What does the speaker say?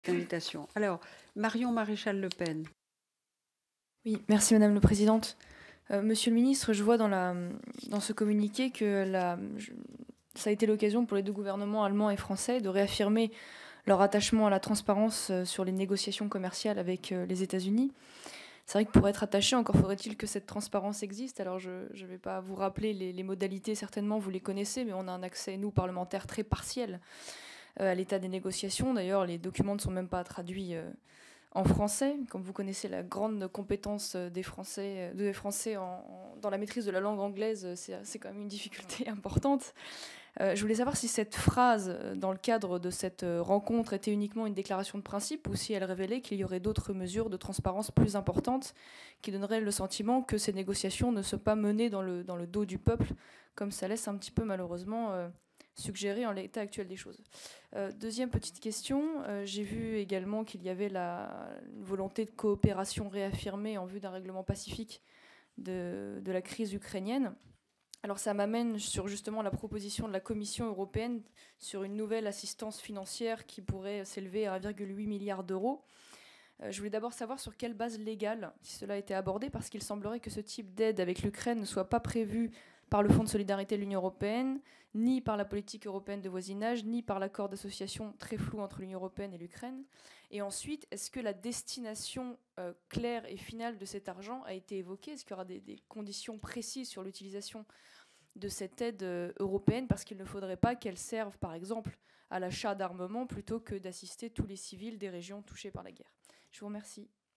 invitation. Alors, Marion Maréchal Le Pen. Oui, merci Madame la Présidente. Monsieur le ministre, je vois dans ce communiqué que ça a été l'occasion pour les deux gouvernements allemand et français de réaffirmer leur attachement à la transparence sur les négociations commerciales avec les États-Unis. C'est vrai que pour être attaché, encore faudrait-il que cette transparence existe. Alors je ne vais pas vous rappeler les modalités, certainement vous les connaissez, mais on a un accès, nous, parlementaires, très partiel à l'état des négociations. D'ailleurs, les documents ne sont même pas traduits en français. Comme vous connaissez la grande compétence des Français dans la maîtrise de la langue anglaise, c'est quand même une difficulté importante. Je voulais savoir si cette phrase, dans le cadre de cette rencontre, était uniquement une déclaration de principe ou si elle révélait qu'il y aurait d'autres mesures de transparence plus importantes qui donneraient le sentiment que ces négociations ne sont pas menées dans le dos du peuple, comme ça laisse un petit peu malheureusement suggérer en l'état actuel des choses. Deuxième petite question, j'ai vu également qu'il y avait une volonté de coopération réaffirmée en vue d'un règlement pacifique de la crise ukrainienne. Alors ça m'amène sur justement la proposition de la Commission européenne sur une nouvelle assistance financière qui pourrait s'élever à 1,8 milliard d'euros. Je voulais d'abord savoir sur quelle base légale si cela a été abordé, parce qu'il semblerait que ce type d'aide avec l'Ukraine ne soit pas prévu par le Fonds de solidarité de l'Union européenne, ni par la politique européenne de voisinage, ni par l'accord d'association très flou entre l'Union européenne et l'Ukraine. Et ensuite, est-ce que la destination claire et finale de cet argent a été évoquée? Est-ce qu'il y aura des conditions précises sur l'utilisation de cette aide européenne, parce qu'il ne faudrait pas qu'elle serve, par exemple, à l'achat d'armement plutôt que d'assister tous les civils des régions touchées par la guerre? Je vous remercie.